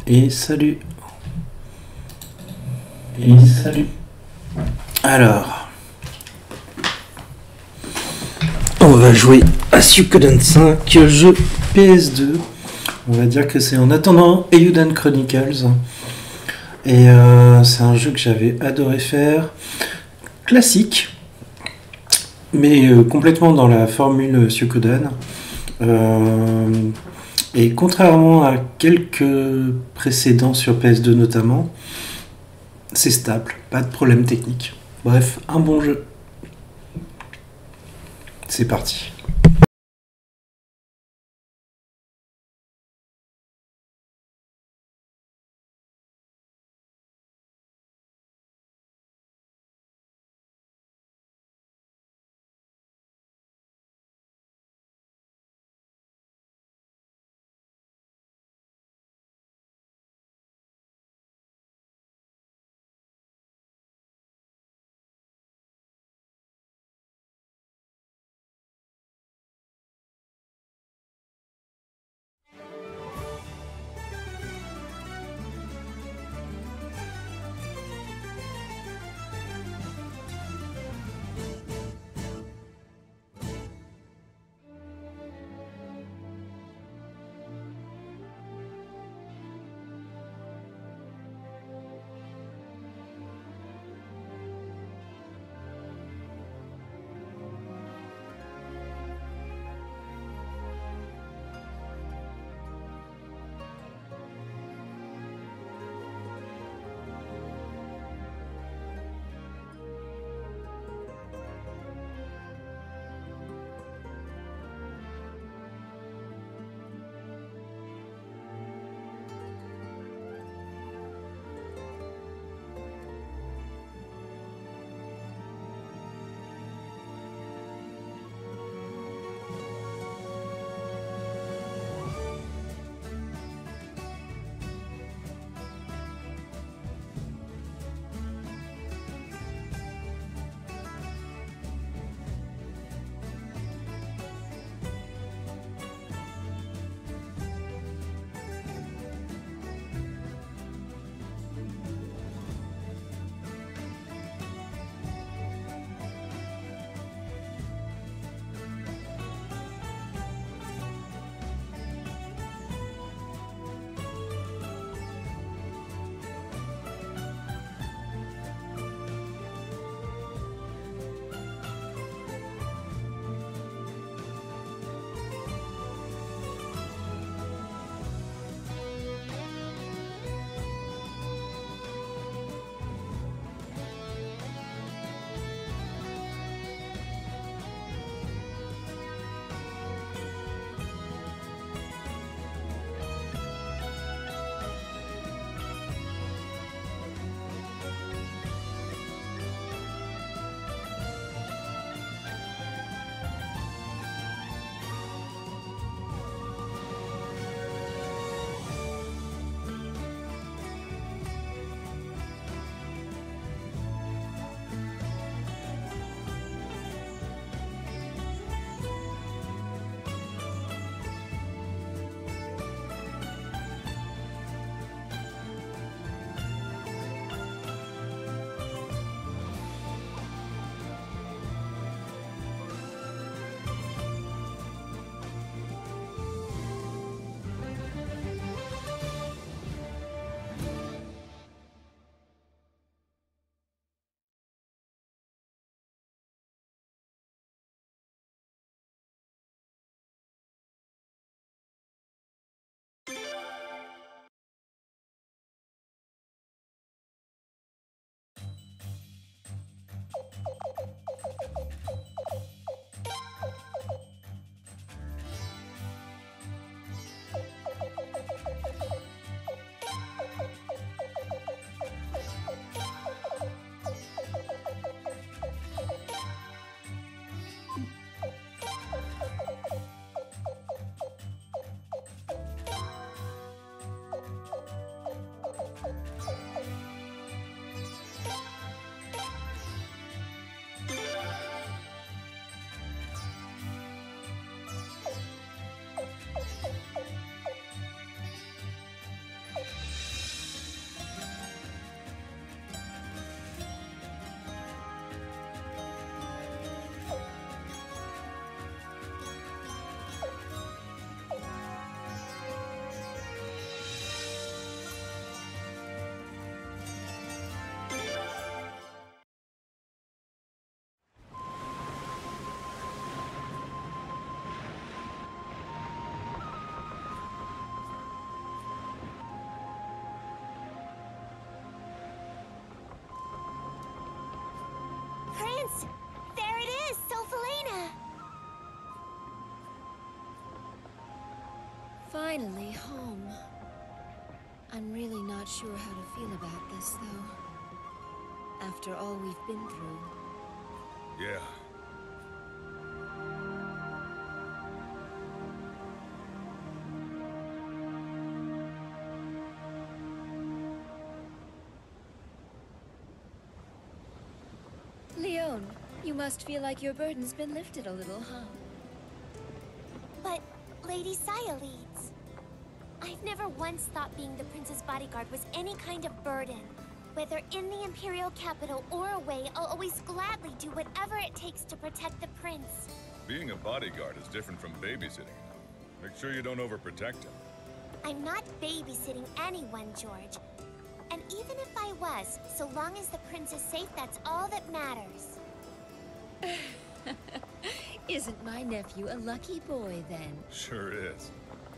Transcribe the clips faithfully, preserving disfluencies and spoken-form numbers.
Et salut. Et salut. Alors, on va jouer à Suikoden cinq, jeu P S deux. On va dire que c'est en attendant Eiyuden Chronicles. Et euh, c'est un jeu que j'avais adoré faire. Classique, mais euh, complètement dans la formule Suikoden. Euh, et contrairement à quelques précédents sur P S deux notamment, c'est stable, pas de problème technique. Bref, un bon jeu. C'est parti. prince! There it is, Sophelena! Finally home. I'm really not sure how to feel about this, though. After all we've been through. Yeah. Leone, you must feel like your burden's been lifted a little, huh? But, Lady Sayaleeds, I've never once thought being the prince's bodyguard was any kind of burden. Whether in the Imperial capital or away, I'll always gladly do whatever it takes to protect the prince. Being a bodyguard is different from babysitting. Make sure you don't overprotect him. I'm not babysitting anyone, George. And even if I was, so long as the prince is safe, that's all that matters. Isn't my nephew a lucky boy, then? Sure is.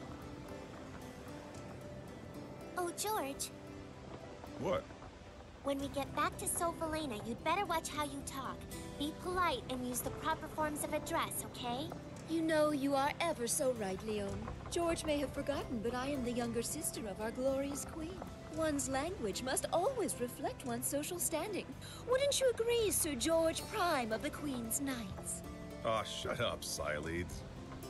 Oh, George. What? When we get back to Sophelena, you'd better watch how you talk. Be polite and use the proper forms of address, okay? You know, you are ever so right, Leone. George may have forgotten, but I am the younger sister of our glorious queen. One's language must always reflect one's social standing. Wouldn't you agree, Sir George Prime of the Queen's Knights? Aw, oh, shut up, Sayaleeds.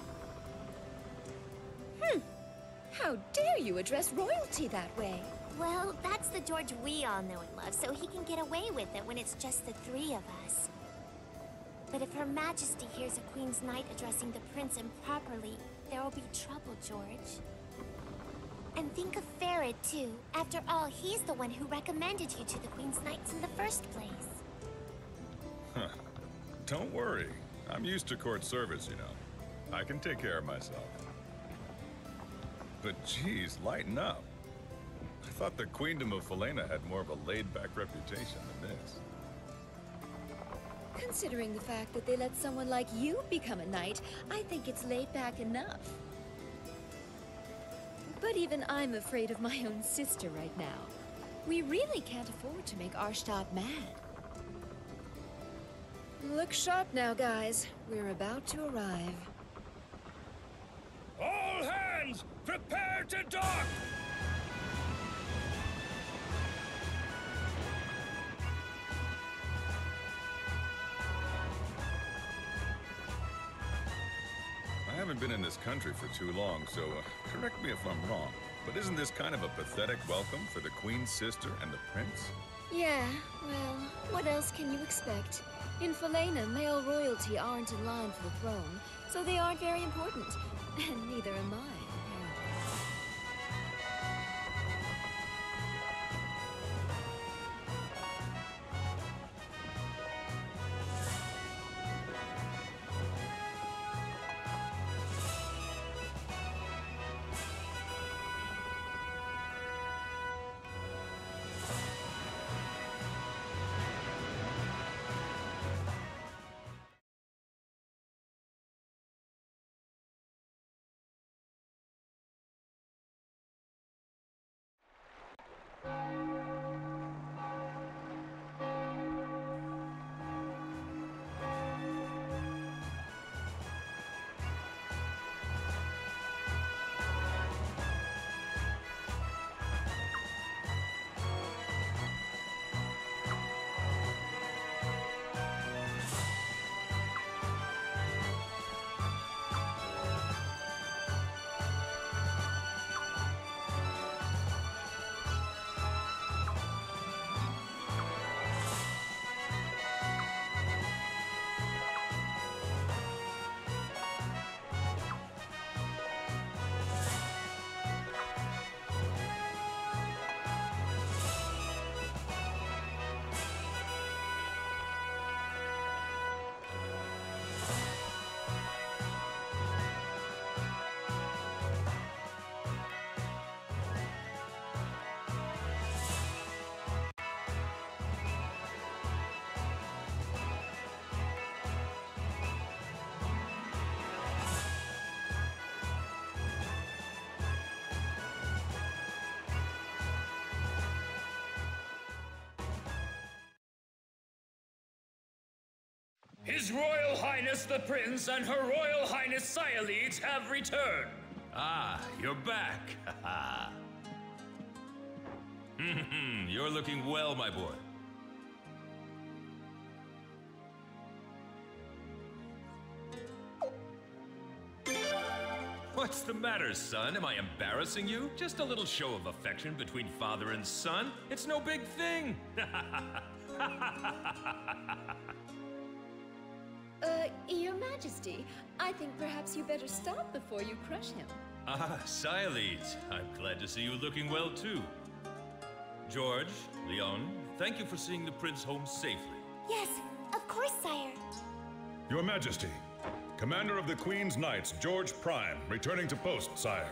Hmm. How dare you address royalty that way? Well, that's the George we all know and love, so he can get away with it when it's just the three of us. But if Her Majesty hears a Queen's Knight addressing the prince improperly, there will be trouble, George. And think of Farid, too. After all, he's the one who recommended you to the Queen's Knights in the first place. Huh. Don't worry. I'm used to court service, you know. I can take care of myself. But geez, lighten up. I thought the Queendom of Falena had more of a laid-back reputation than this. Considering the fact that they let someone like you become a knight, I think it's laid back enough. But even I'm afraid of my own sister right now. We really can't afford to make Arshtat mad. Look sharp now, guys. We're about to arrive. All hands, prepare to dock! I haven't been in this country for too long, so uh, correct me if I'm wrong, but isn't this kind of a pathetic welcome for the Queen's sister and the Prince? Yeah, well, what else can you expect? In Falena, male royalty aren't in line for the throne, so they aren't very important. And neither am I. His Royal Highness the Prince and Her Royal Highness Sayalides have returned. Ah, you're back. Haha. You're looking well, my boy. What's the matter, son? Am I embarrassing you? Just a little show of affection between father and son. It's no big thing. Uh, Your Majesty, I think perhaps you better stop before you crush him. Ah, Sayalides. I'm glad to see you looking well, too. George, Leon, thank you for seeing the prince home safely. Yes, of course, sire. Your Majesty, Commander of the Queen's Knights, George Prime, returning to post, sire.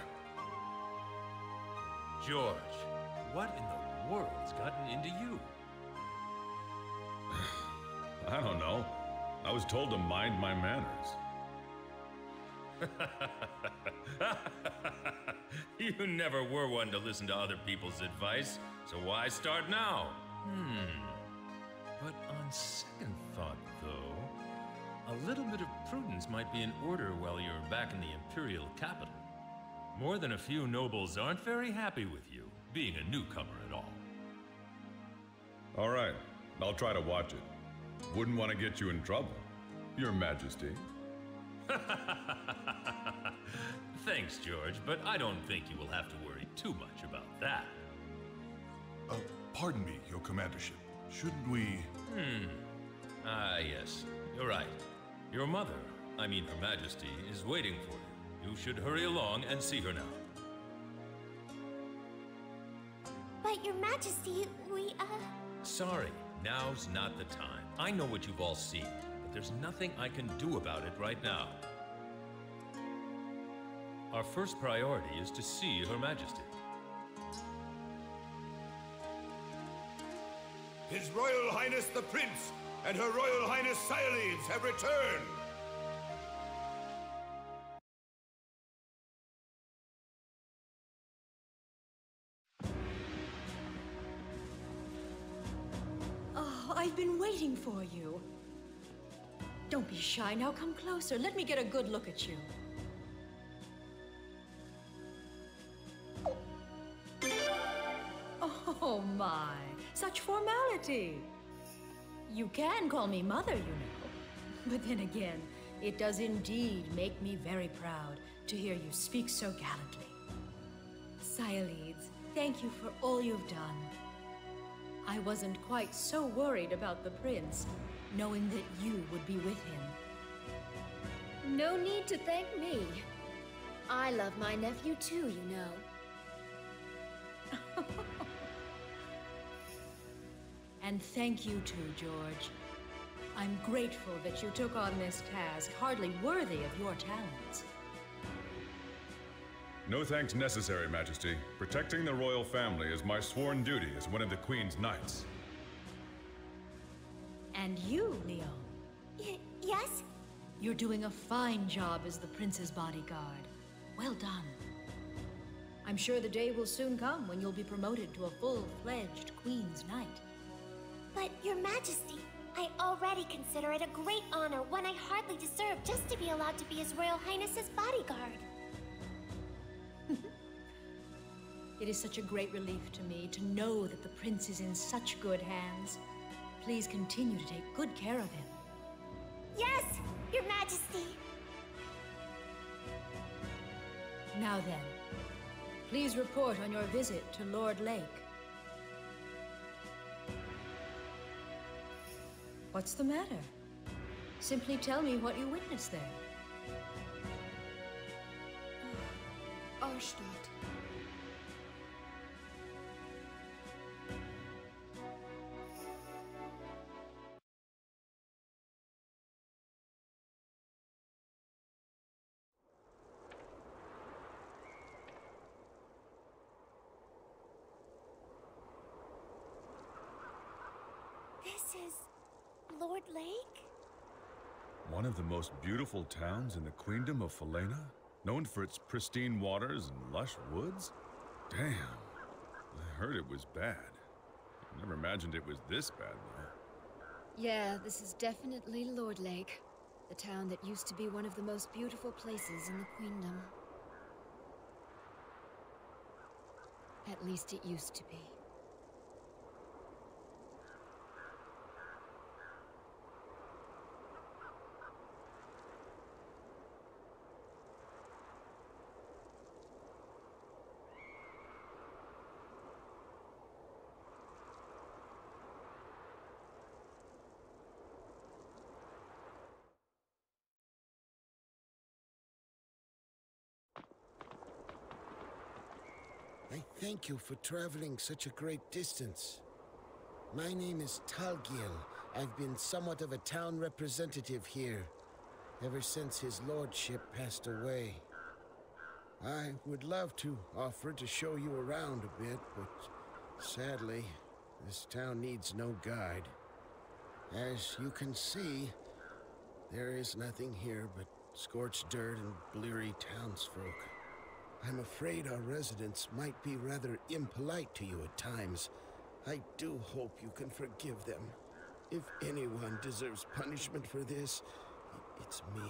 George, what in the world's gotten into you? I don't know. I was told to mind my manners. You never were one to listen to other people's advice, so why start now? Hmm. But on second thought, though, a little bit of prudence might be in order while you're back in the Imperial capital. More than a few nobles aren't very happy with you, being a newcomer at all. All right, I'll try to watch it. Wouldn't want to get you in trouble, Your Majesty. Thanks, George, but I don't think you will have to worry too much about that. Uh, pardon me, Your Commandership. Shouldn't we... Hmm. Ah, yes. You're right. Your mother, I mean Her Majesty, is waiting for you. You should hurry along and see her now. But, Your Majesty, we, uh... Sorry, now's not the time. I know what you've all seen, but there's nothing I can do about it right now. Our first priority is to see Her Majesty. His Royal Highness the Prince and Her Royal Highness Sayalides have returned. Oh, I've been waiting for you. Don't be shy. Now come closer. Let me get a good look at you. Oh my, such formality. You can call me mother, you know. But then again, it does indeed make me very proud to hear you speak so gallantly. Sayalides, thank you for all you've done. I wasn't quite so worried about the prince, knowing that you would be with him. No need to thank me. I love my nephew too, you know. And thank you too, George. I'm grateful that you took on this task, hardly worthy of your talents. No thanks necessary, Majesty. Protecting the royal family is my sworn duty as one of the Queen's Knights. And you, Leon. Y yes? You're doing a fine job as the prince's bodyguard. Well done. I'm sure the day will soon come when you'll be promoted to a full-fledged Queen's Knight. But, Your Majesty, I already consider it a great honor, one I hardly deserve, just to be allowed to be His Royal Highness's bodyguard. It is such a great relief to me to know that the prince is in such good hands. Please continue to take good care of him. Yes, Your Majesty! Now then, please report on your visit to Lord Lake. What's the matter? Simply tell me what you witnessed there. Arshtat. This is Lord Lake? One of the most beautiful towns in the Queendom of Falena? Known for its pristine waters and lush woods? Damn. I heard it was bad. I never imagined it was this bad, though. Yeah, this is definitely Lord Lake. The town that used to be one of the most beautiful places in the Queendom. At least it used to be. I thank you for traveling such a great distance. My name is Talgil. I've been somewhat of a town representative here, ever since his lordship passed away. I would love to offer to show you around a bit, but sadly, this town needs no guide. As you can see, there is nothing here but scorched dirt and bleary townsfolk. I'm afraid our residents might be rather impolite to you at times. I do hope you can forgive them. If anyone deserves punishment for this, it's me.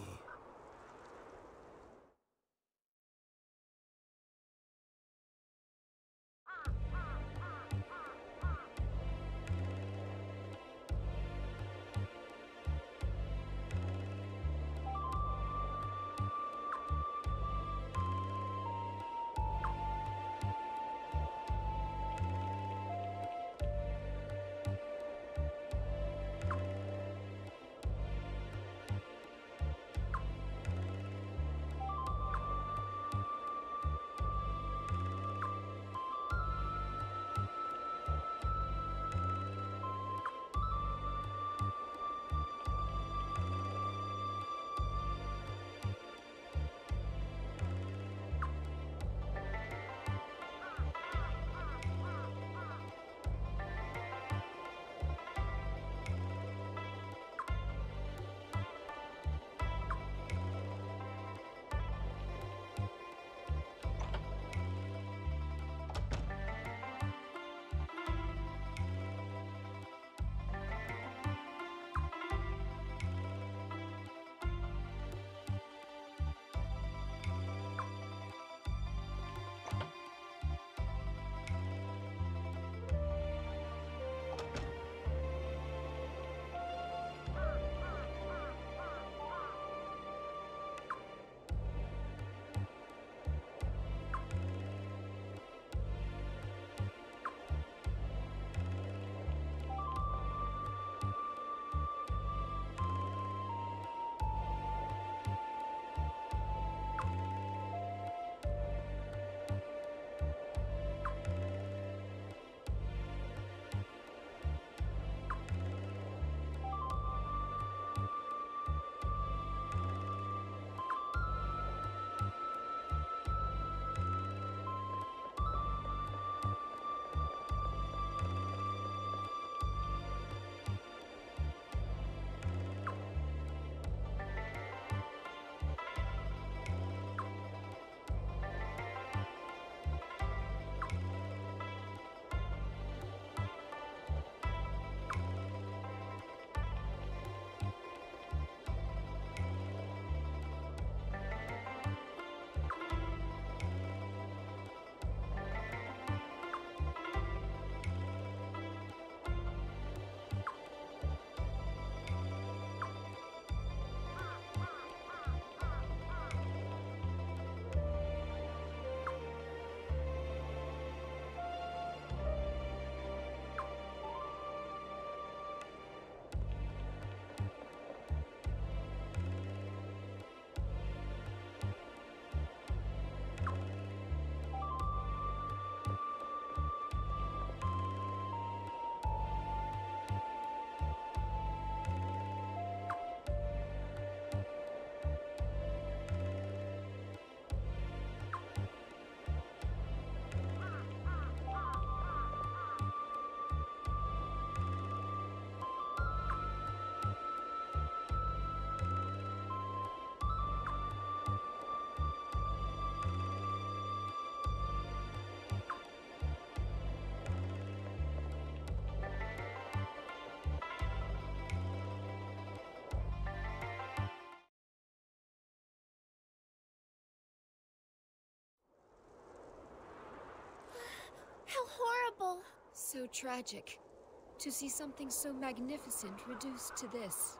So tragic. To see something so magnificent reduced to this.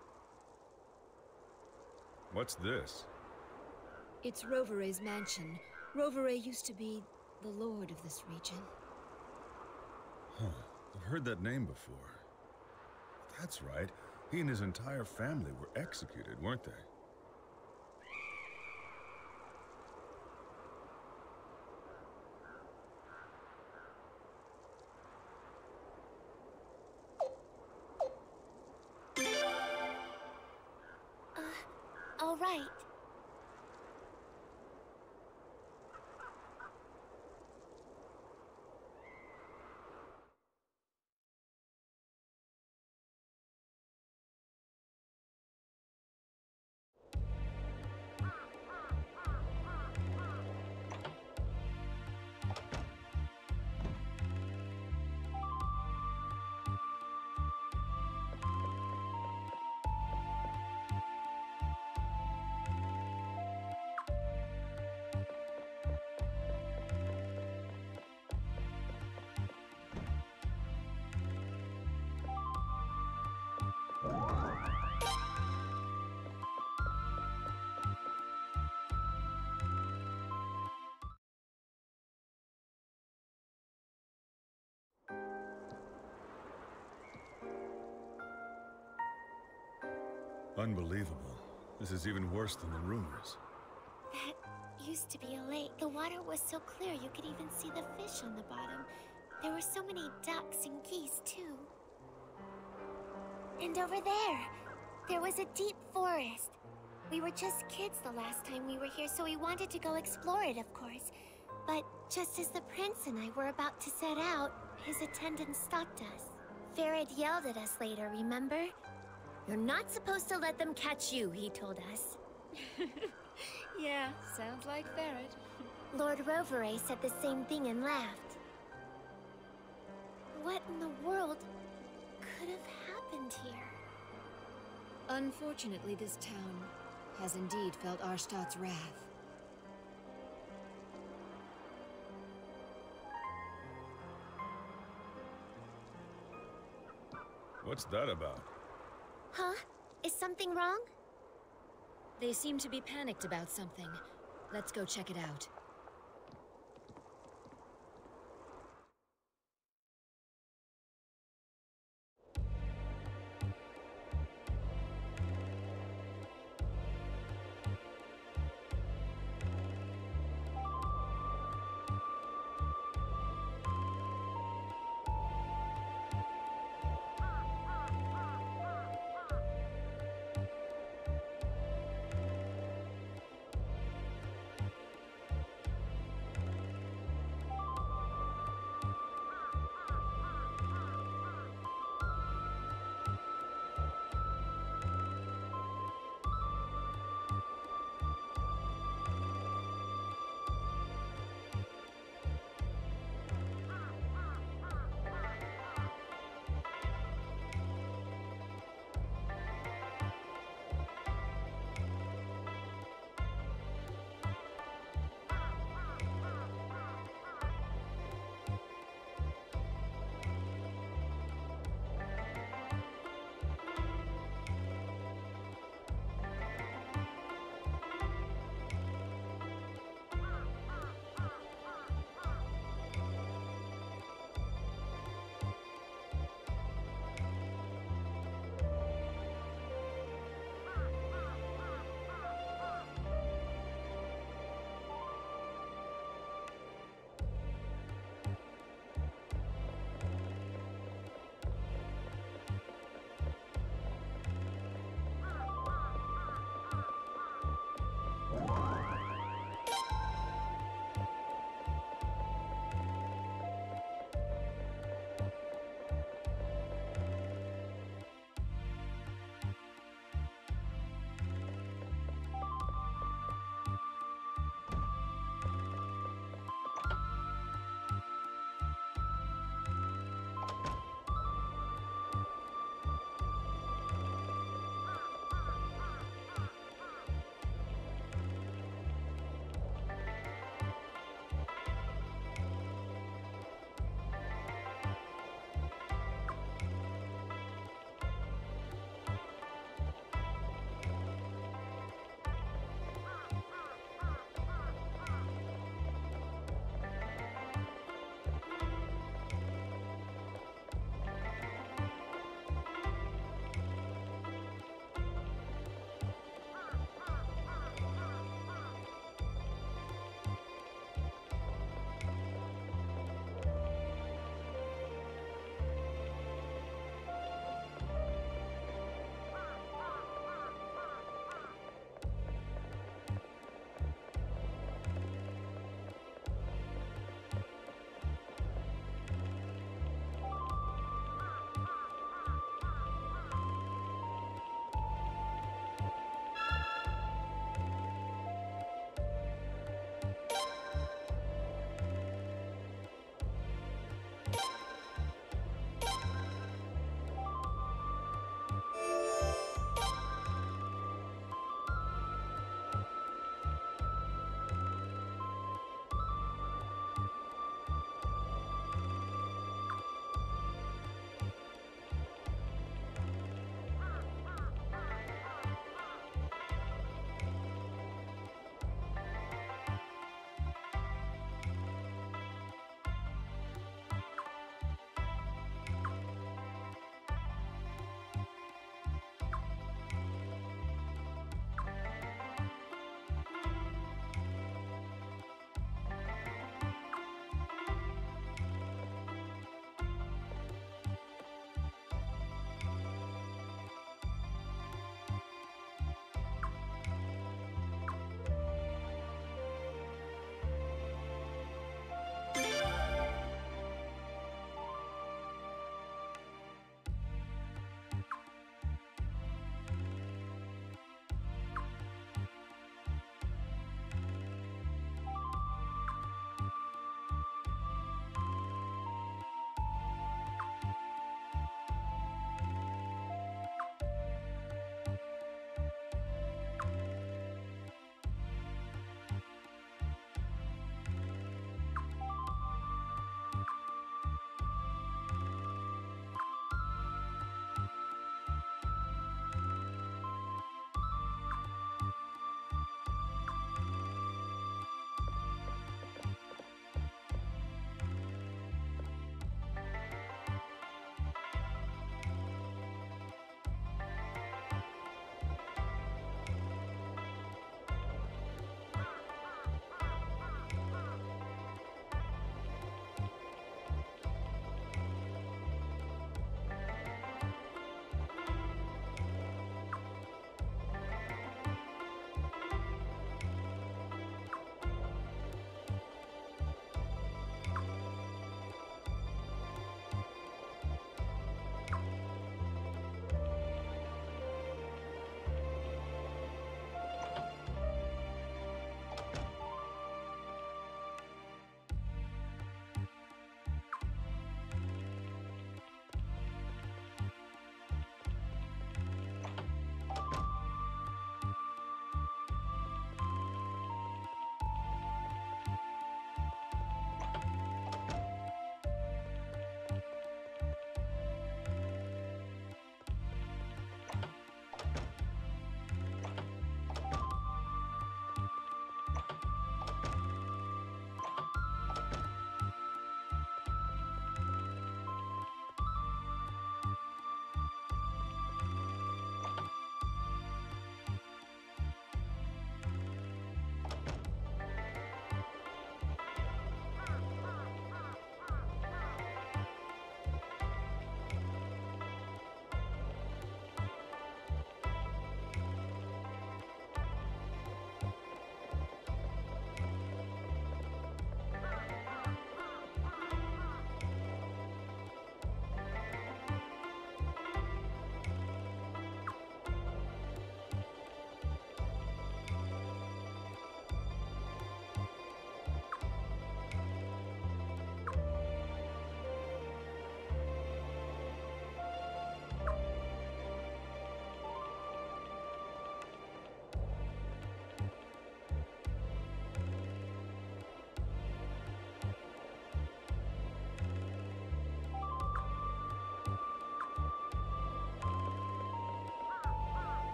What's this? It's Rovere's mansion. Rovere used to be the lord of this region. Huh. I've heard that name before. That's right. He and his entire family were executed, weren't they? Uh, all right. Unbelievable. This is even worse than the rumors. That used to be a lake. The water was so clear you could even see the fish on the bottom. There were so many ducks and geese, too. And over there, there was a deep forest. We were just kids the last time we were here, so we wanted to go explore it, of course. But just as the prince and I were about to set out, his attendant stopped us. Farad yelled at us later, remember? You're not supposed to let them catch you, he told us. Yeah, sounds like Farad. Lord Rovere said the same thing and laughed. What in the world could have happened here? Unfortunately, this town has indeed felt Arstad's wrath. What's that about? Huh? Is something wrong? They seem to be panicked about something. Let's go check it out.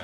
guess.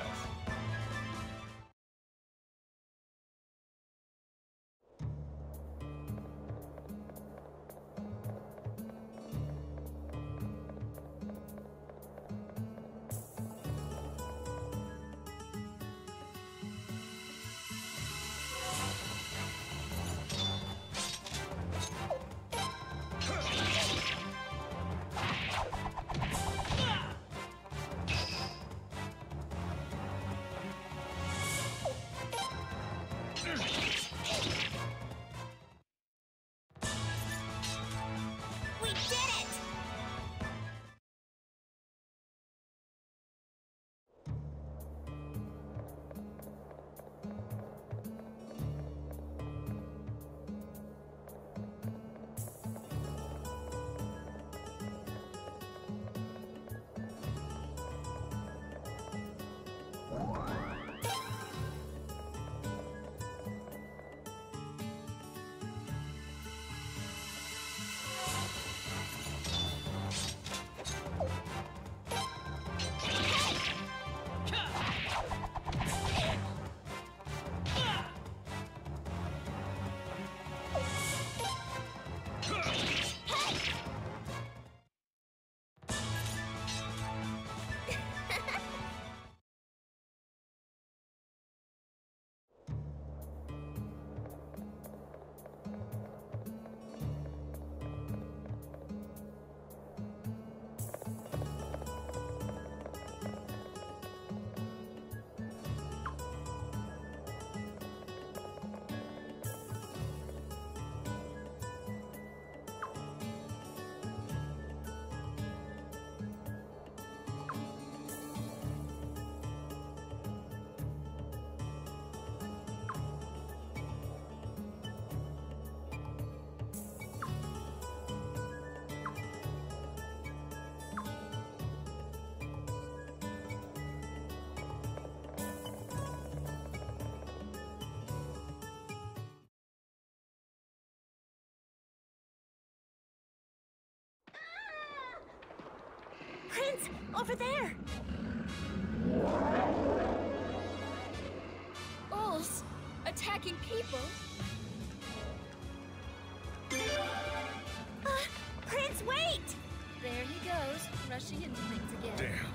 We did it! Prince, over there! Ulls, attacking people? Uh, Prince, wait! There he goes, rushing into things again. Damn.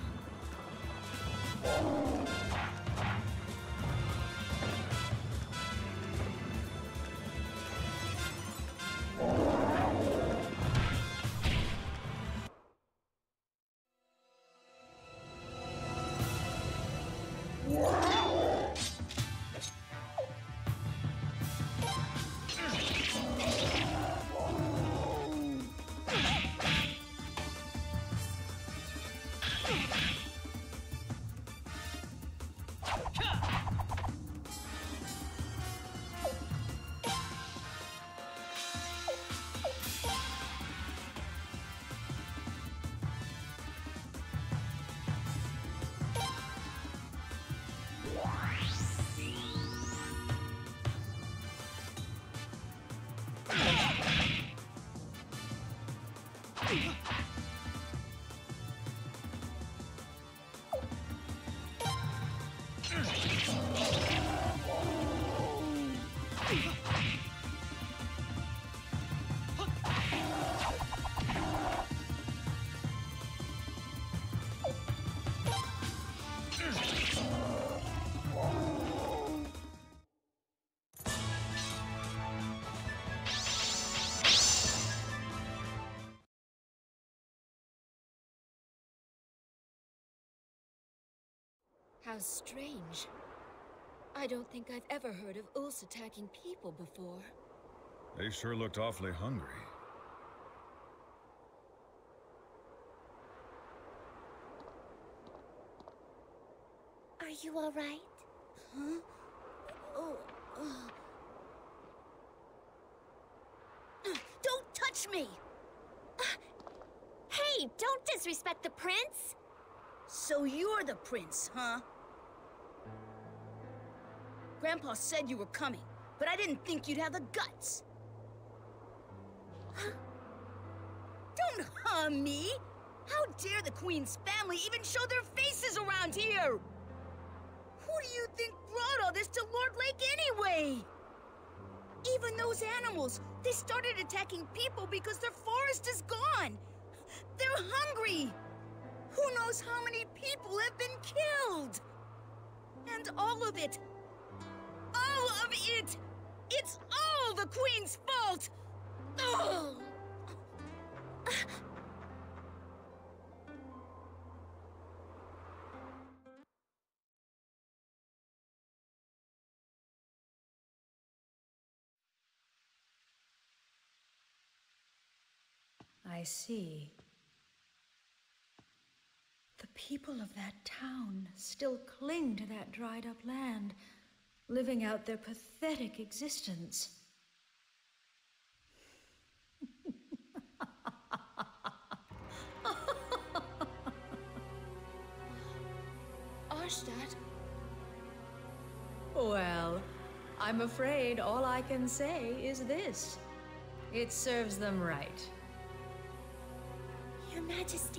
How strange. I don't think I've ever heard of Ulls attacking people before. They sure looked awfully hungry. Are you all right? Huh? Oh, uh. Don't touch me! Uh, hey, don't disrespect the prince! So you're the prince, huh? Grandpa said you were coming, but I didn't think you'd have the guts. Don't harm me! How dare the Queen's family even show their faces around here? do you think brought all this to Lord Lake anyway? Even those animals, they started attacking people because their forest is gone. They're hungry. Who knows how many people have been killed? And all of it, all of it, it's all the Queen's fault! Ugh. I see. The people of that town still cling to that dried up land, living out their pathetic existence. Arstadt? Well, I'm afraid all I can say is this. It serves them right. Your Majesty.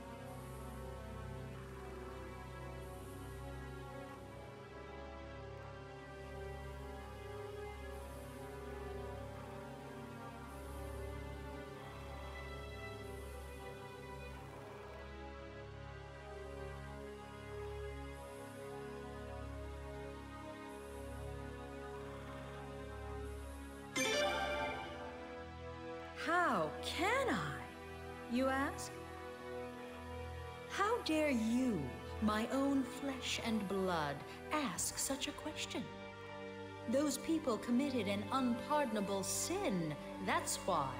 How can I, you ask? How dare you, my own flesh and blood, ask such a question? Those people committed an unpardonable sin, that's why.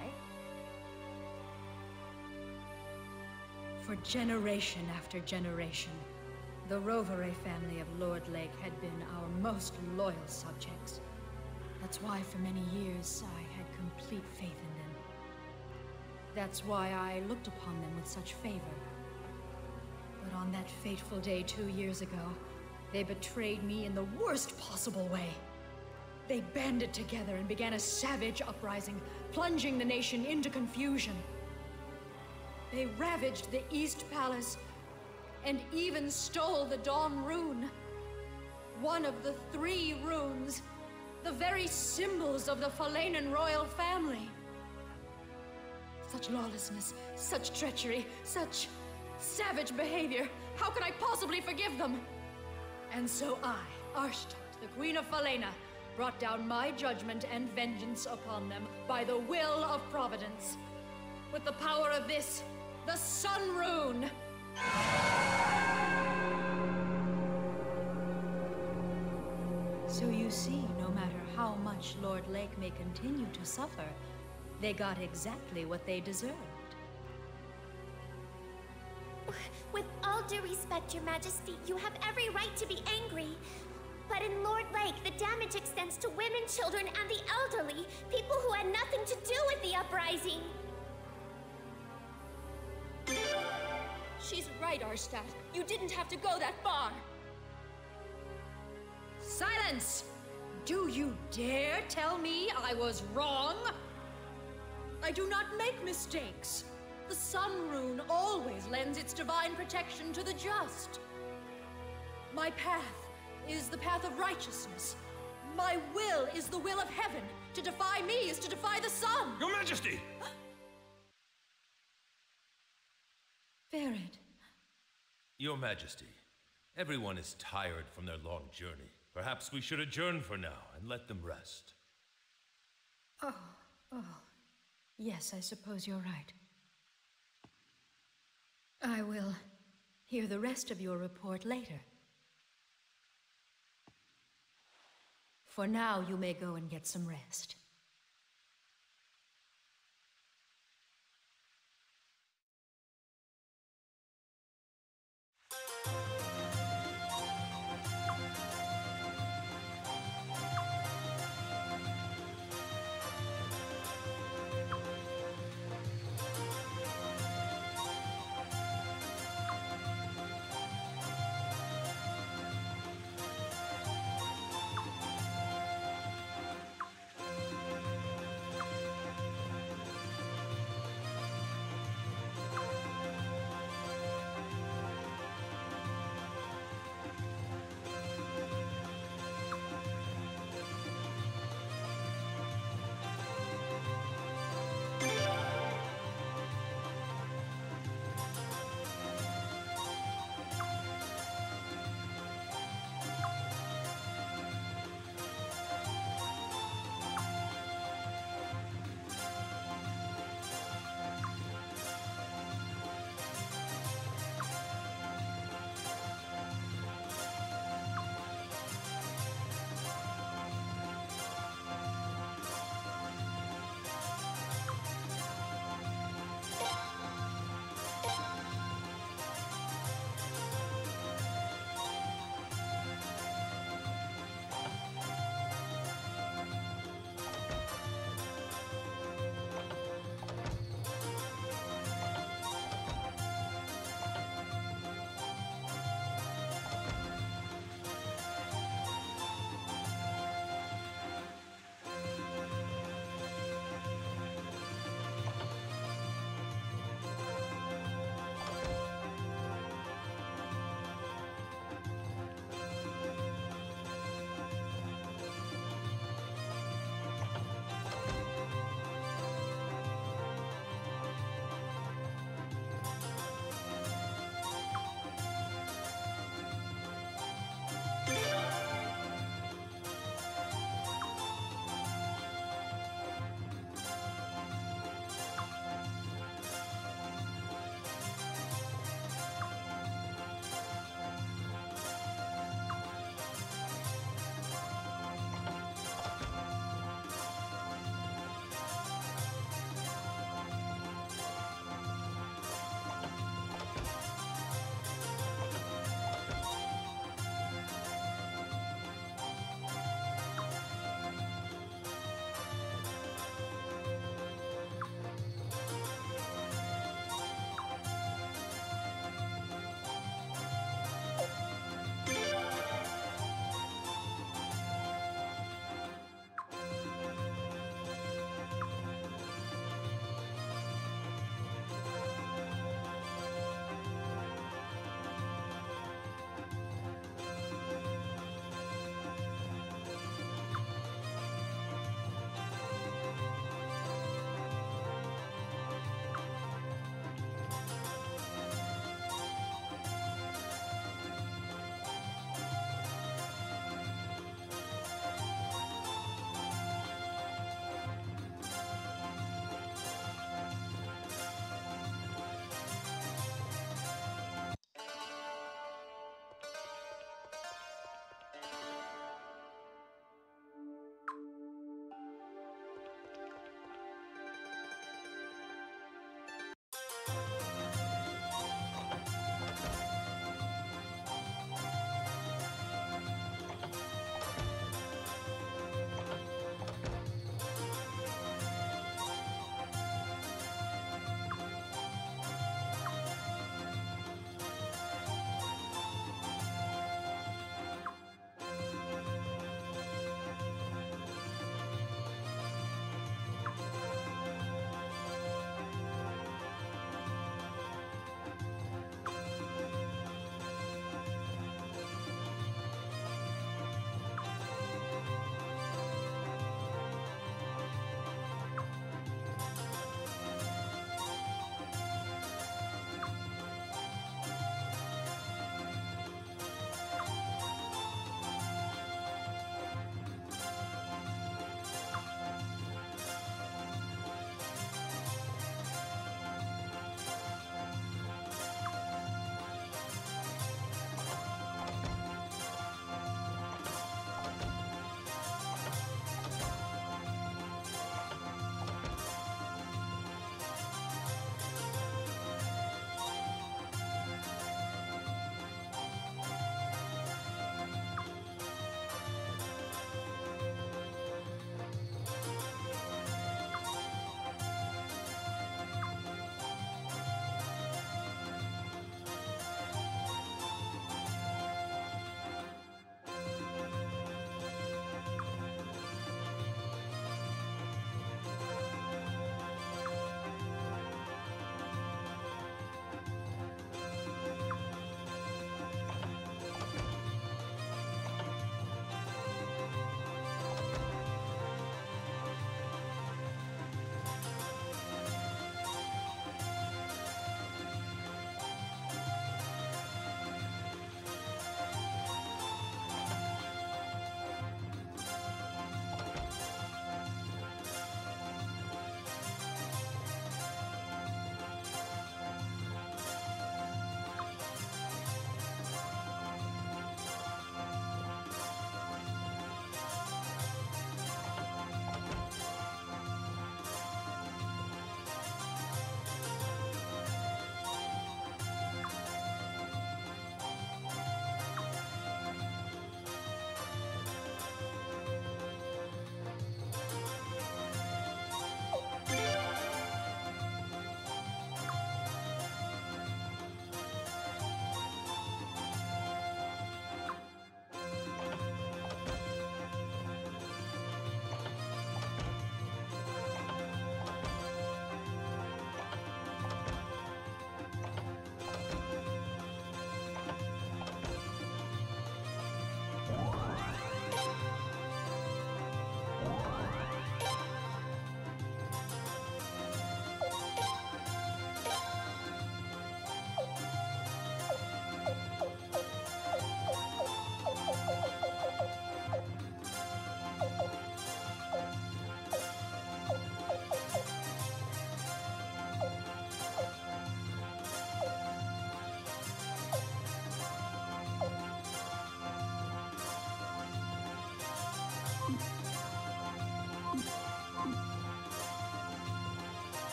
For generation after generation, the Rovere family of Lord Lake had been our most loyal subjects. That's why for many years I had complete faith in them. That's why I looked upon them with such favor. But on that fateful day two years ago, they betrayed me in the worst possible way. They banded together and began a savage uprising, plunging the nation into confusion. They ravaged the East Palace and even stole the Dawn Rune. One of the three runes, the very symbols of the Falanan royal family. Such lawlessness, such treachery, such savage behavior. How could I possibly forgive them? And so I, Arstadt, the Queen of Falena, brought down my judgment and vengeance upon them by the will of Providence. With the power of this, the Sun Rune! So you see, no matter how much Lord Lake may continue to suffer, they got exactly what they deserved. With all due respect, Your Majesty, you have every right to be angry. But in Lord Lake, the damage extends to women, children, and the elderly, people who had nothing to do with the uprising. She's right, Arstadt. You didn't have to go that far. Silence! Do you dare tell me I was wrong? I do not make mistakes. The Sun Rune always lends its divine protection to the just. My path is the path of righteousness. My will is the will of heaven. To defy me is to defy the sun. Your Majesty! Ferid. Your Majesty, everyone is tired from their long journey. Perhaps we should adjourn for now and let them rest. Oh, oh. Yes, I suppose you're right. I will hear the rest of your report later. For now, you may go and get some rest.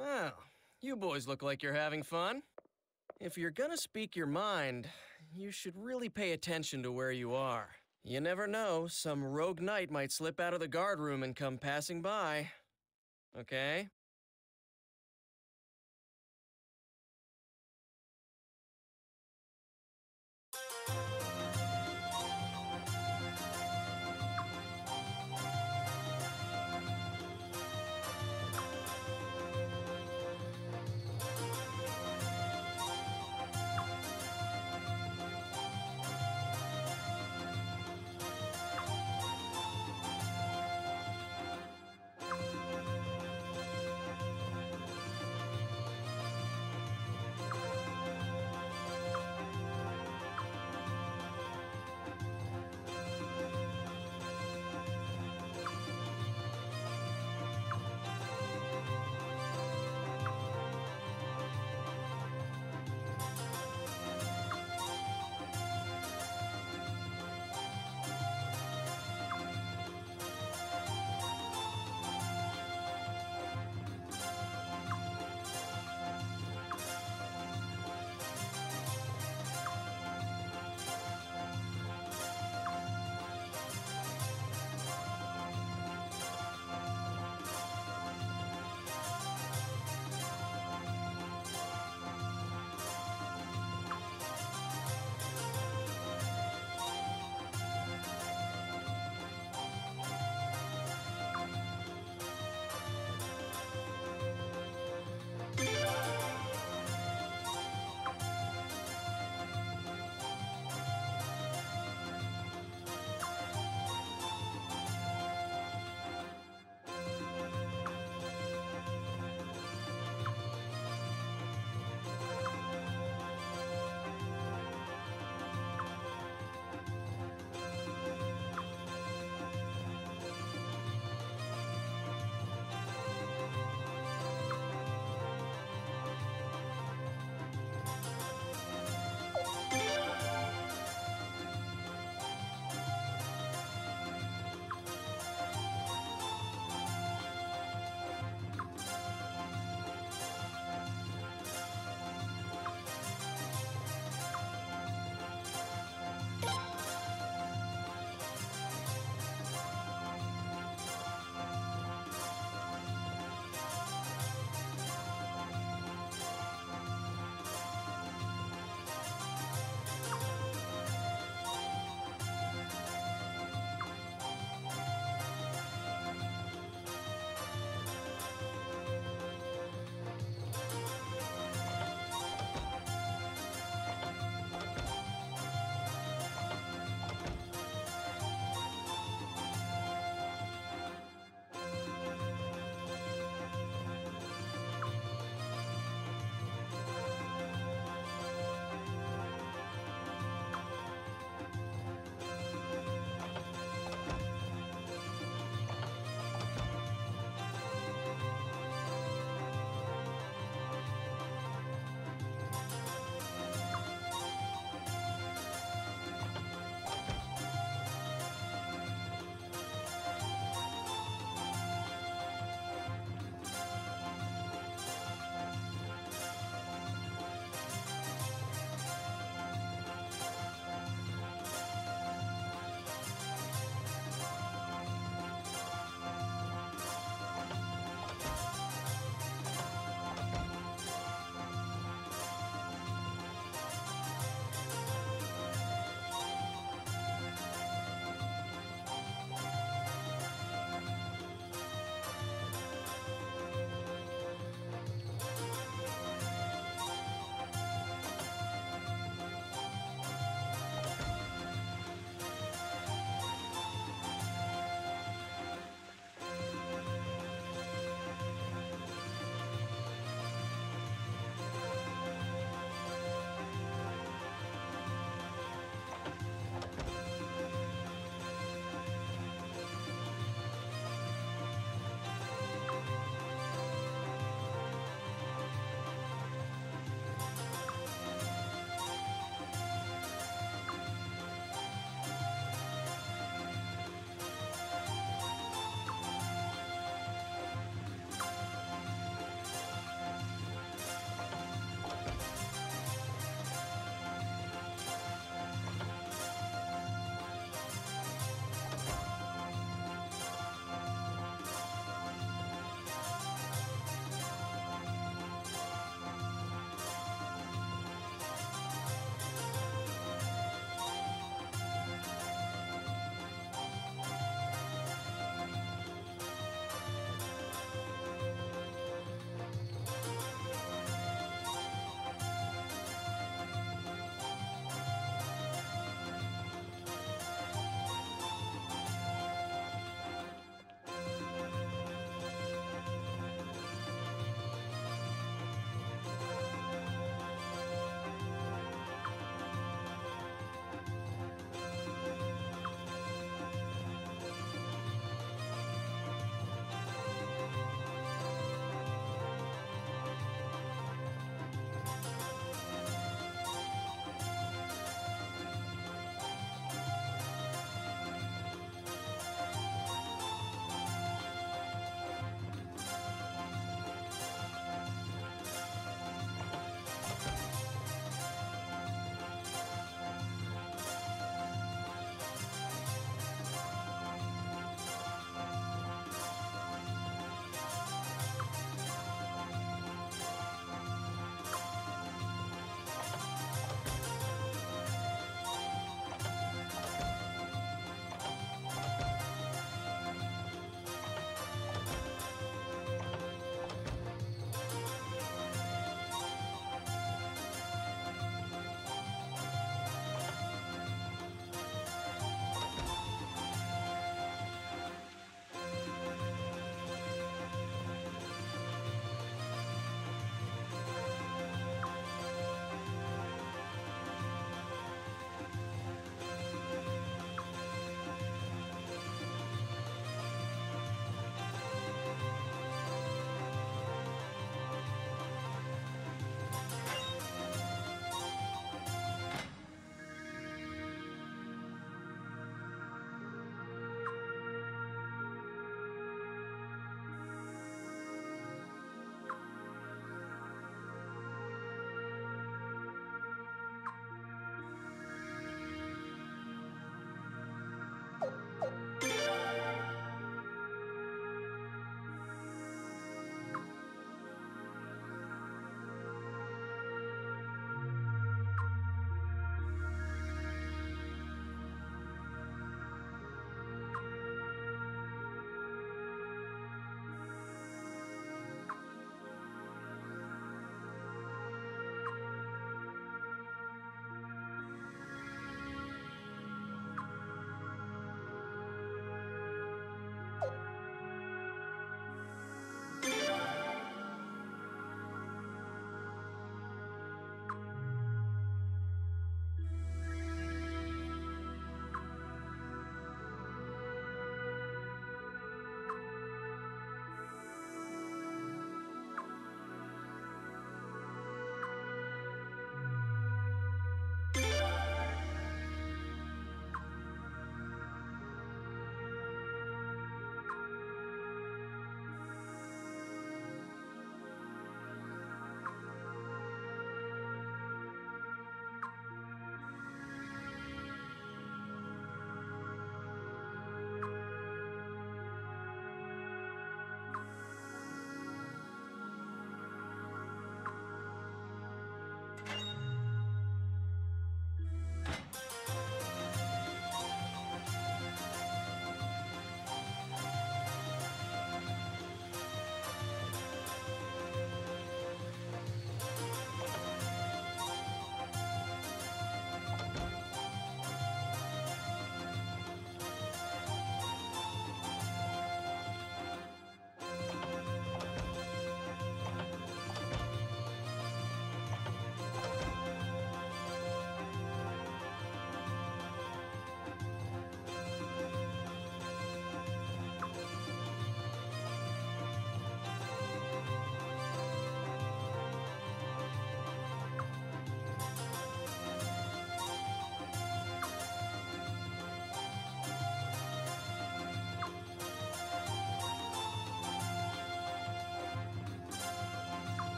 Well, you boys look like you're having fun. If you're gonna speak your mind, you should really pay attention to where you are. You never know, some rogue knight might slip out of the guard room and come passing by. Okay?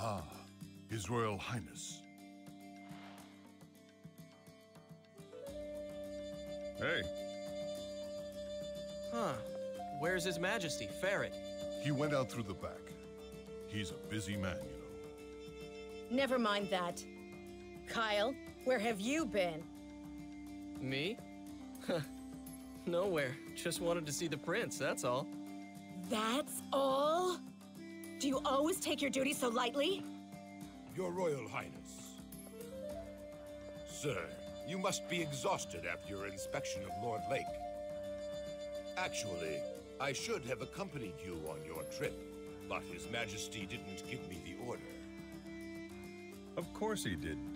Ah, His Royal Highness. Hey. Huh. Where's His Majesty, Ferret? He went out through the back. He's a busy man, you know. Never mind that. Kyle, where have you been? Me? Huh. Nowhere. Just wanted to see the prince, that's all. That's all? Do you always take your duty so lightly? Your Royal Highness. Sir, you must be exhausted after your inspection of Lord Lake. Actually, I should have accompanied you on your trip, but His Majesty didn't give me the order. Of course he didn't.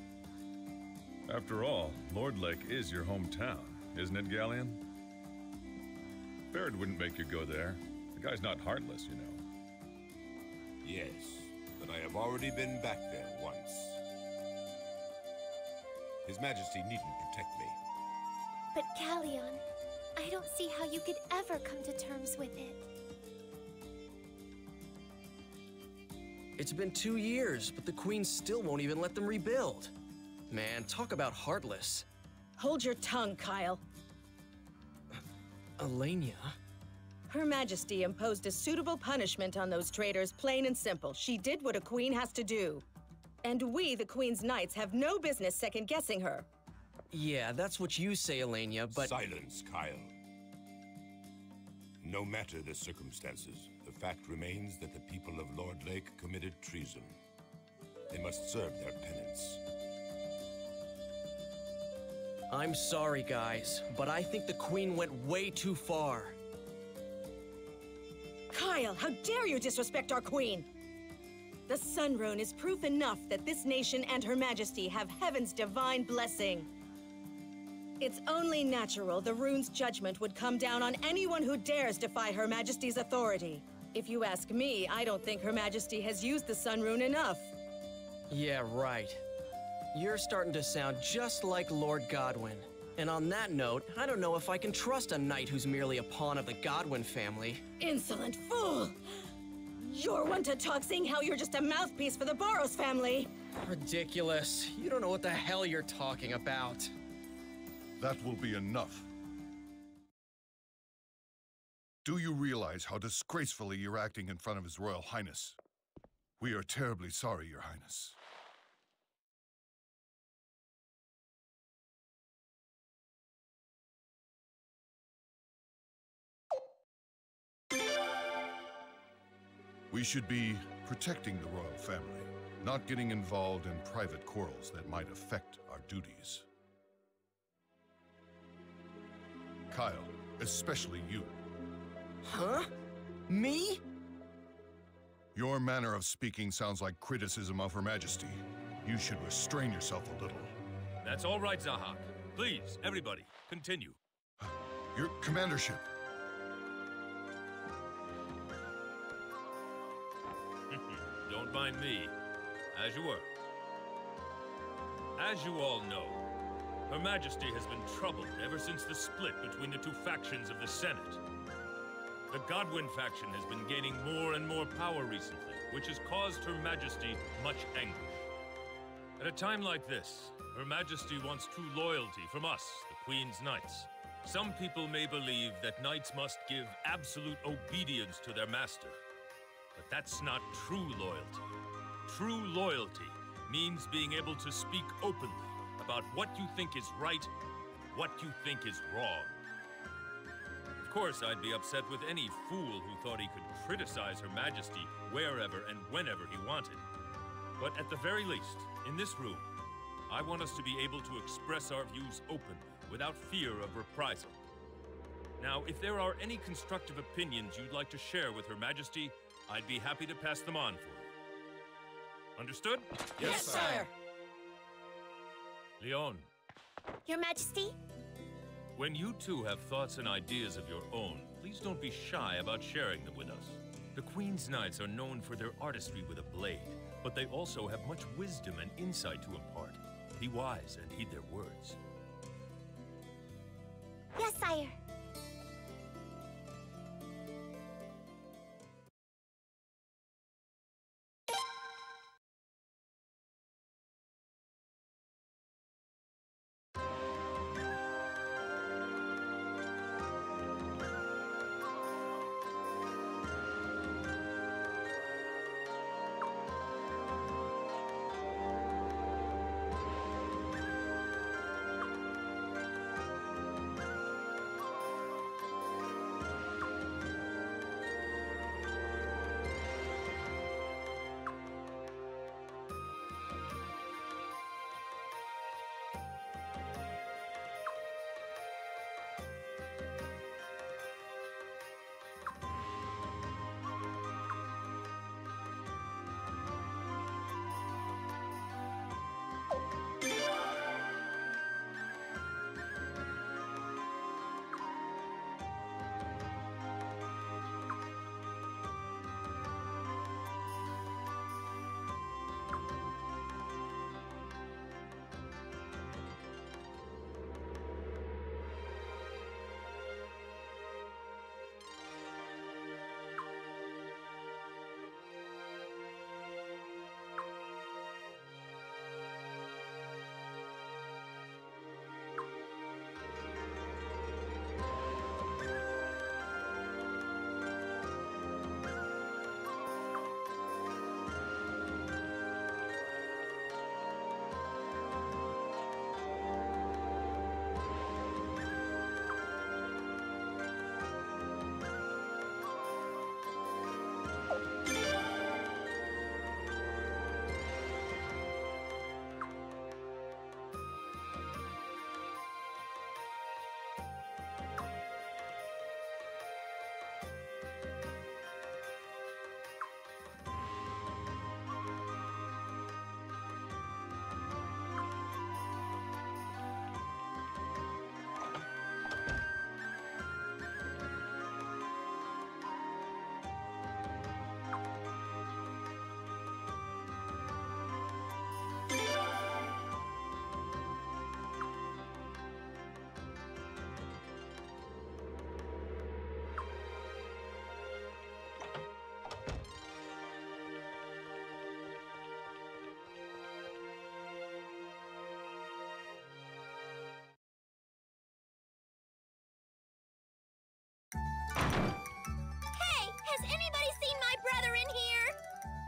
After all, Lord Lake is your hometown, isn't it, Galleon? Ferret wouldn't make you go there. The guy's not heartless, you know. Yes, but I have already been back there once. His Majesty needn't protect me. But Galleon, I don't see how you could ever come to terms with it. It's been two years, but the Queen still won't even let them rebuild. Man, talk about heartless. Hold your tongue, Kyle. Alenia? Her Majesty imposed a suitable punishment on those traitors, plain and simple. She did what a queen has to do. And we, the Queen's Knights, have no business second-guessing her. Yeah, that's what you say, Alenia, but— Silence, Kyle. No matter the circumstances, the fact remains that the people of Lord Lake committed treason. They must serve their penance. I'm sorry, guys, but I think the Queen went way too far. Kyle, how dare you disrespect our Queen? The Sun Rune is proof enough that this nation and Her Majesty have Heaven's divine blessing. It's only natural the rune's judgment would come down on anyone who dares defy Her Majesty's authority. If you ask me, I don't think Her Majesty has used the Sun Rune enough. Yeah, right. You're starting to sound just like Lord Godwin. And on that note, I don't know if I can trust a knight who's merely a pawn of the Godwin family. Insolent fool! You're one to talk, seeing how you're just a mouthpiece for the Boros family. Ridiculous. You don't know what the hell you're talking about. That will be enough. Do you realize how disgracefully you're acting in front of His Royal Highness? We are terribly sorry, Your Highness. We should be protecting the royal family, not getting involved in private quarrels that might affect our duties. Kyle, especially you. Huh? Me? Your manner of speaking sounds like criticism of Her Majesty. You should restrain yourself a little. That's all right, Zahak. Please, everybody, continue. Your commandership. Don't mind me. As you were. As you all know, Her Majesty has been troubled ever since the split between the two factions of the Senate. The Godwin faction has been gaining more and more power recently, which has caused Her Majesty much anguish. At a time like this, Her Majesty wants true loyalty from us, the Queen's Knights. Some people may believe that knights must give absolute obedience to their master. But that's not true loyalty. True loyalty means being able to speak openly about what you think is right, what you think is wrong. Of course, I'd be upset with any fool who thought he could criticize Her Majesty wherever and whenever he wanted. But at the very least, in this room, I want us to be able to express our views openly, without fear of reprisal. Now, if there are any constructive opinions you'd like to share with Her Majesty, I'd be happy to pass them on for you. Understood? Yes, yes sire. Leon. Your Majesty? When you two have thoughts and ideas of your own, please don't be shy about sharing them with us. The Queen's Knights are known for their artistry with a blade, but they also have much wisdom and insight to impart. Be wise and heed their words. Yes, sire.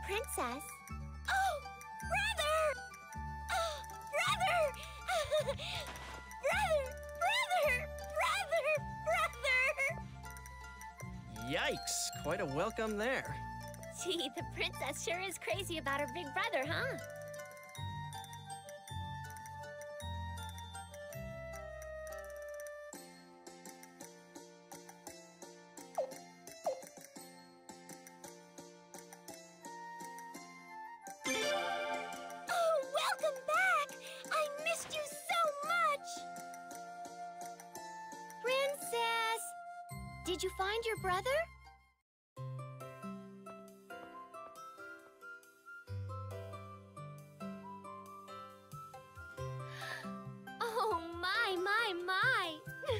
princess. Oh, brother! Oh, brother! brother! Brother! Brother! Brother! Yikes, quite a welcome there. Gee, the princess sure is crazy about her big brother, huh? Oh, welcome back! I missed you so much! Princess! Did you find your brother? Oh, my, my, my!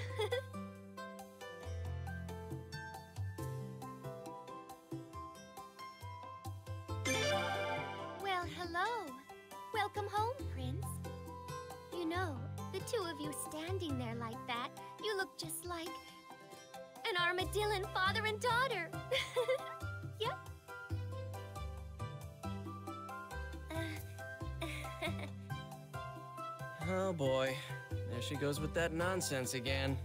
Well, hello. Welcome home, Prince. You know, the two of you standing there like that, you look just like an armadillo father and daughter. Yep. Uh, Oh boy, there she goes with that nonsense again.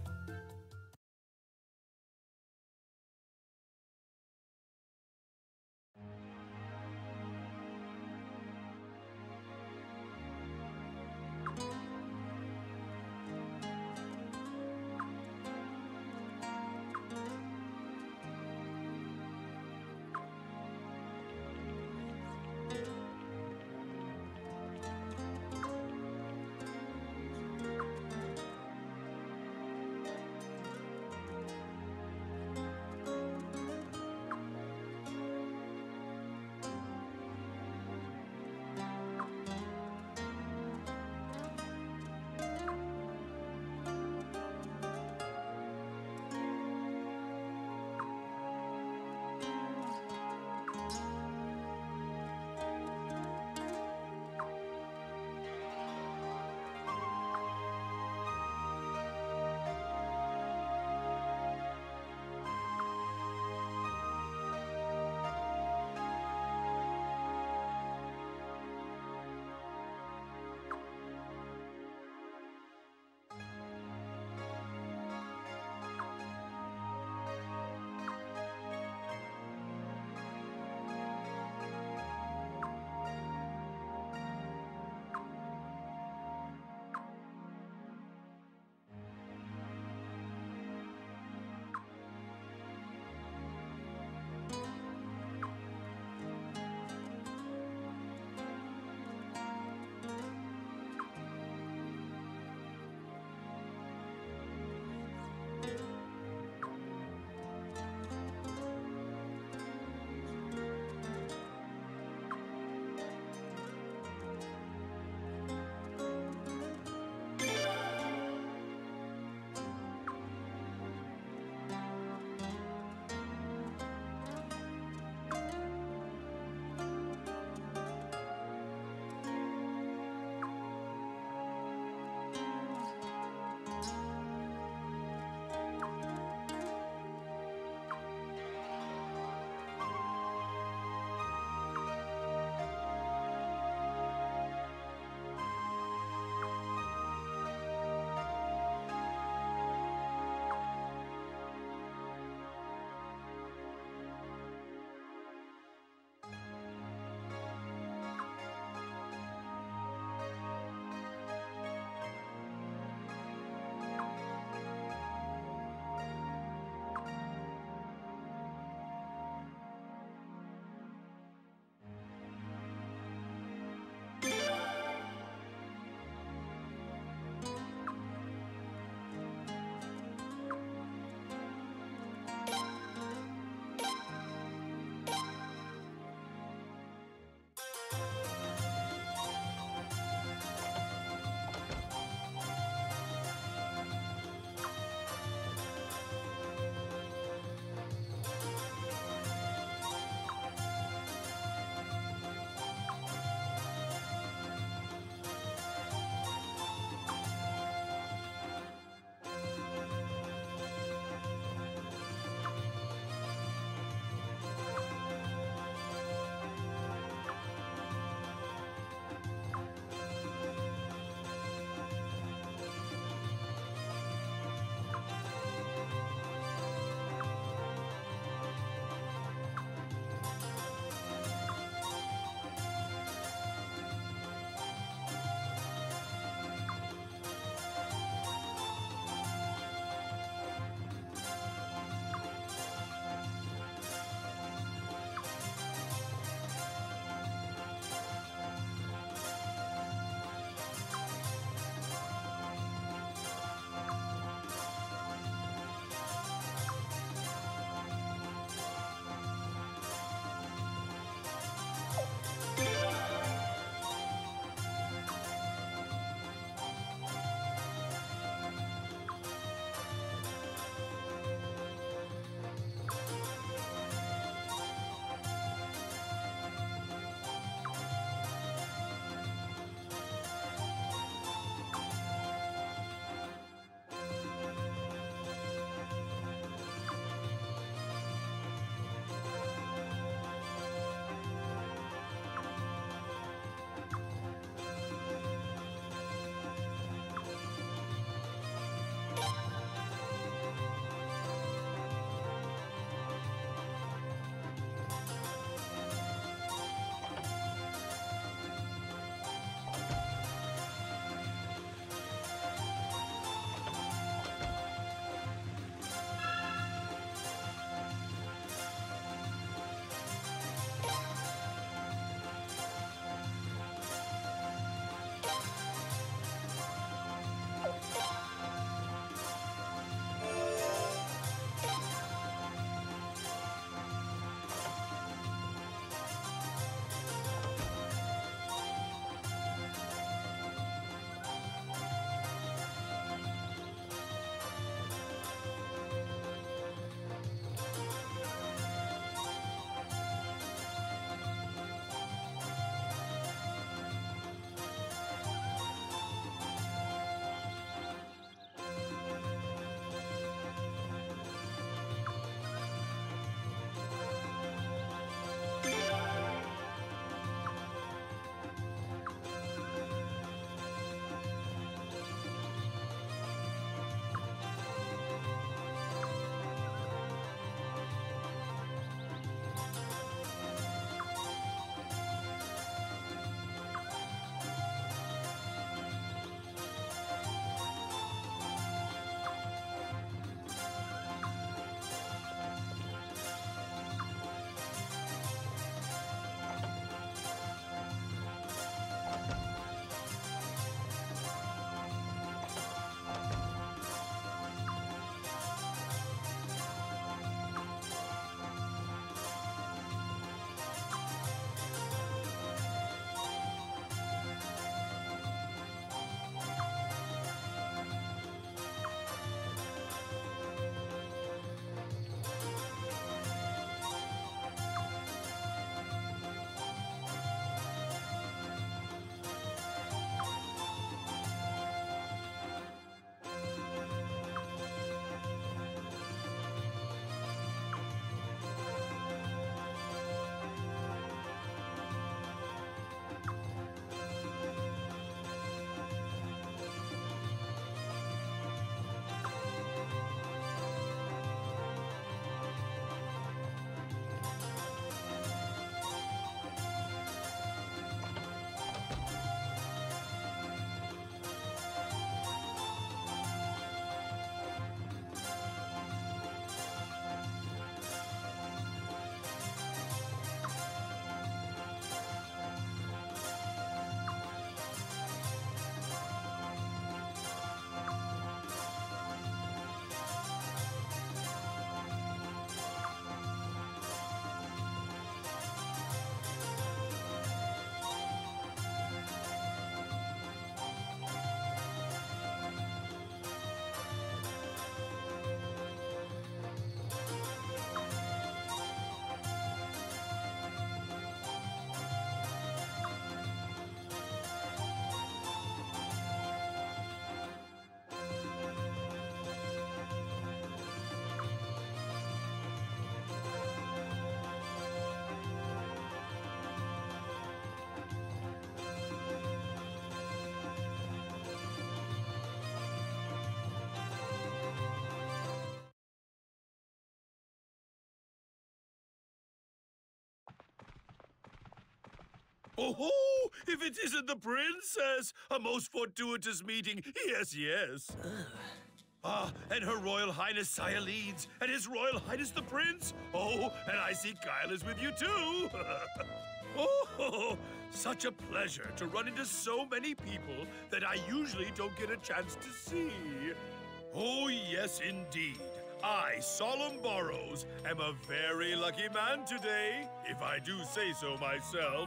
Oh, if it isn't the princess! A most fortuitous meeting, yes, yes. Ah, and Her Royal Highness Cyaleeds, and His Royal Highness the Prince. Oh, and I see Kyle is with you too. Oh, such a pleasure to run into so many people that I usually don't get a chance to see. Oh, yes, indeed. I, Solemn Burrows, am a very lucky man today, if I do say so myself.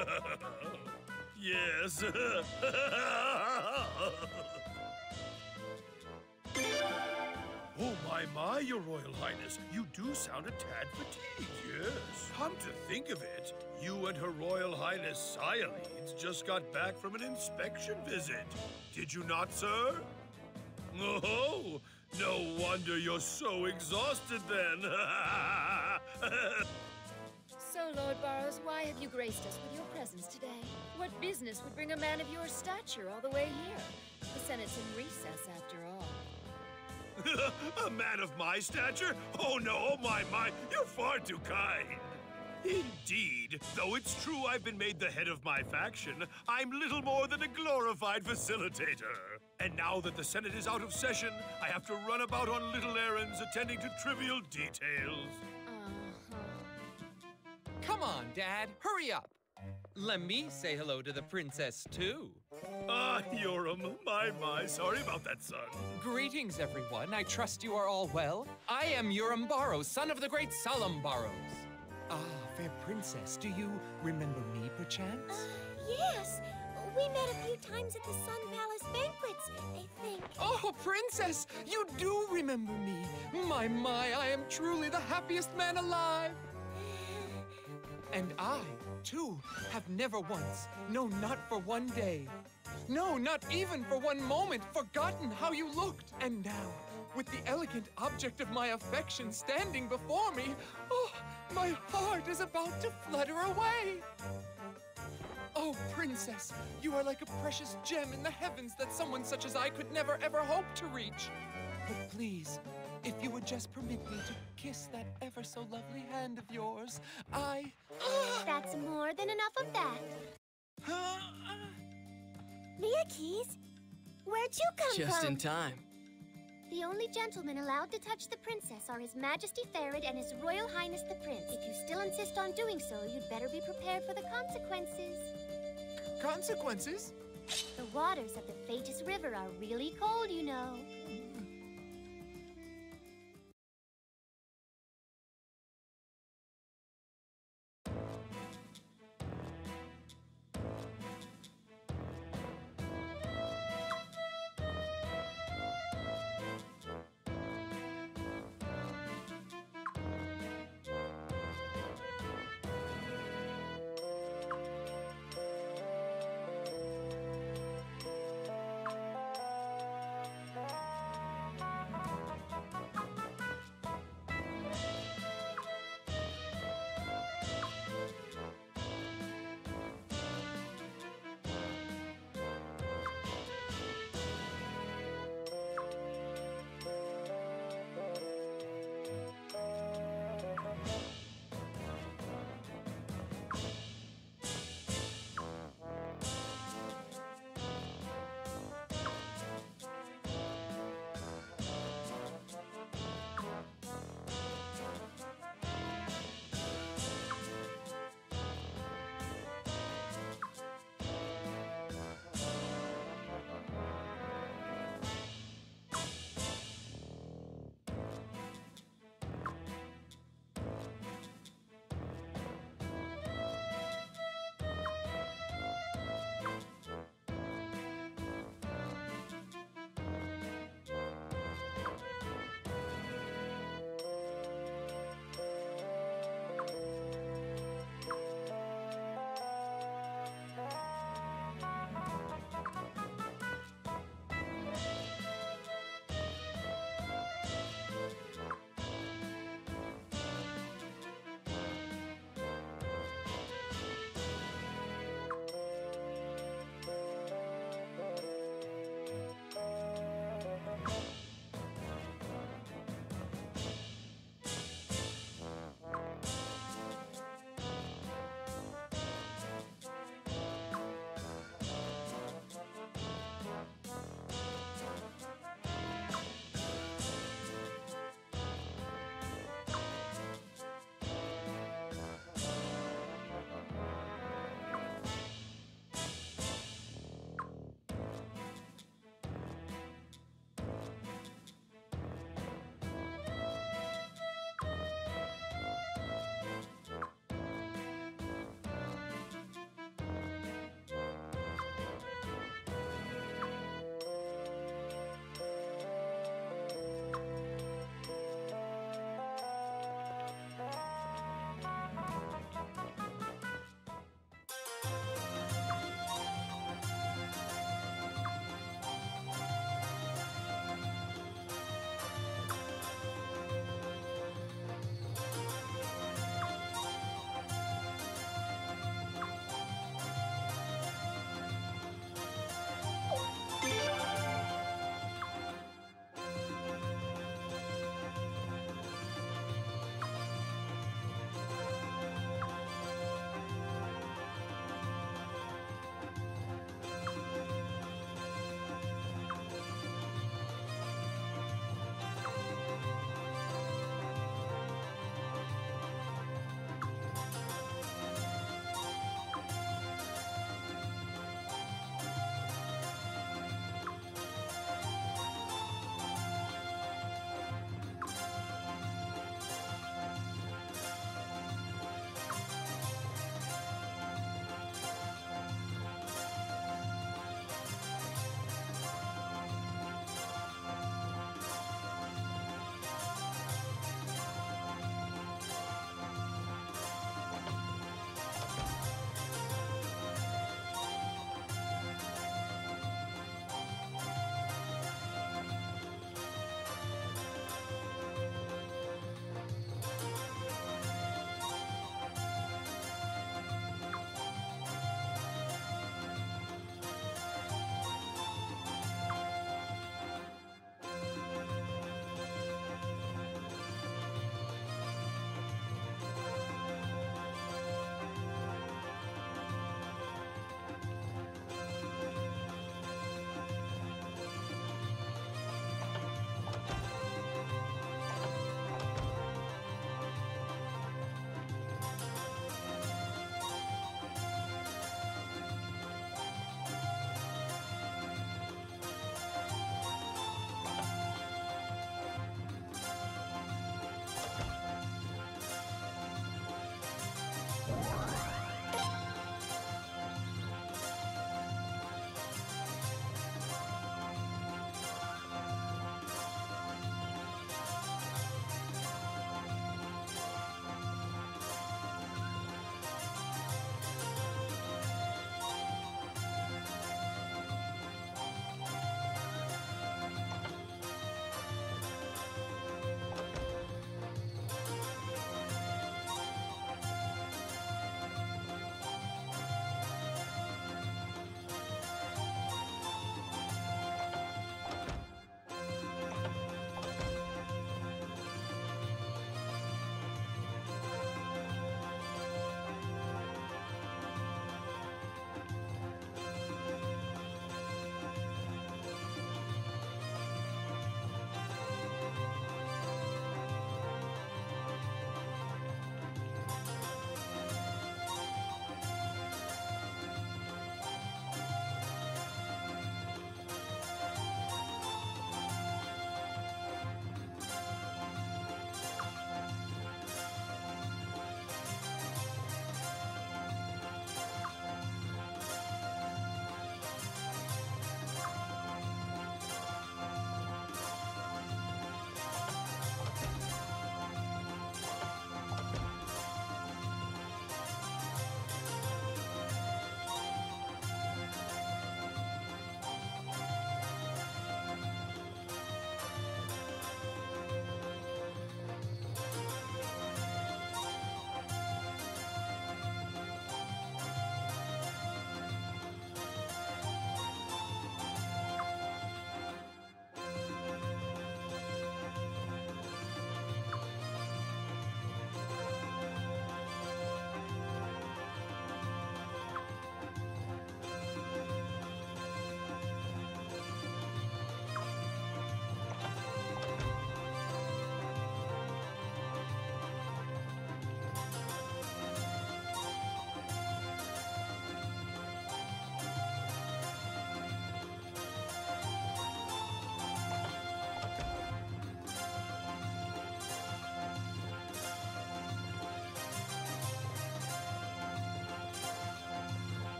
Yes. Oh, my, my, Your Royal Highness. You do sound a tad fatigued, yes. Come to think of it, you and Her Royal Highness Cyaleeds just got back from an inspection visit. Did you not, sir? Oh, no wonder you're so exhausted then. So, Lord Burrows, why have you graced us with your presence today? What business would bring a man of your stature all the way here? The Senate's in recess, after all. A man of my stature? Oh no, oh my, my, you're far too kind. Indeed, though it's true I've been made the head of my faction, I'm little more than a glorified facilitator. And now that the Senate is out of session, I have to run about on little errands attending to trivial details. Come on, Dad, hurry up. Let me say hello to the princess, too. Ah, Yoram, my, my, sorry about that, son. Greetings, everyone. I trust you are all well. I am Yoram Burrows, son of the great Solemn Burrows. Ah, fair princess, do you remember me, perchance? Uh, yes. We met a few times at the Sun Palace banquets, I think. Oh, princess, you do remember me. My, my, I am truly the happiest man alive. And I, too, have never once, no, not for one day, no, not even for one moment, forgotten how you looked. And now, with the elegant object of my affection standing before me, oh, my heart is about to flutter away. Oh, princess, you are like a precious gem in the heavens that someone such as I could never ever hope to reach. But please, if you would just permit me to kiss that ever so lovely hand of yours, I... That's more than enough of that. Mia Keys, where'd you come Just from? in time. The only gentlemen allowed to touch the princess are His Majesty Farid and His Royal Highness the Prince. If you still insist on doing so, you'd better be prepared for the consequences. Consequences? The waters of the Fatus River are really cold, you know.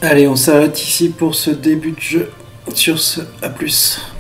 Allez, on s'arrête ici pour ce début de jeu. Sur ce, à plus.